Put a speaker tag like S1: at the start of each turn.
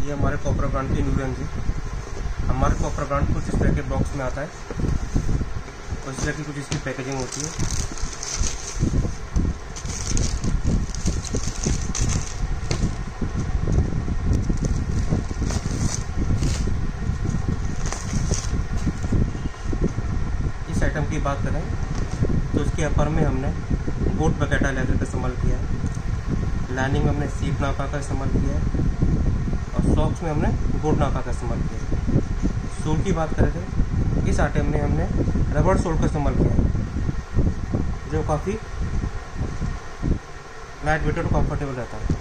S1: ये हमारे Copra brand की न्यू रेंज है। हमारे कॉपरा ब्रांड कुछ इस तरह के बॉक्स में आता है और इस तरह की कुछ इसकी पैकेजिंग होती है। इस आइटम की बात करें तो इसके अपर में हमने गोट बकेटा लेदर का इस्तेमाल किया है, लाइनिंग में हमने सीप नाका का इस्तेमाल किया है और सॉक्स में हमने गोट नाका का इस्तेमाल किया है। सोल की बात करें तो इस आइटम में हमने रबड़ सोल का इस्तेमाल किया है जो काफ़ी लाइट वेट और कंफर्टेबल रहता है।